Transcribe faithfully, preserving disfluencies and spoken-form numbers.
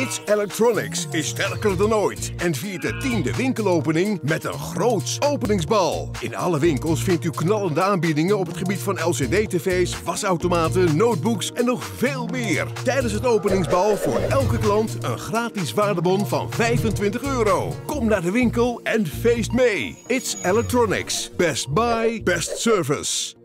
It's Electronics is sterker dan ooit en viert de tiende winkelopening met een groots openingsbal. In alle winkels vindt u knallende aanbiedingen op het gebied van L C D-tv's, wasautomaten, notebooks en nog veel meer. Tijdens het openingsbal voor elke klant een gratis waardebon van vijfentwintig euro. Kom naar de winkel en feest mee. It's Electronics. Best buy, best service.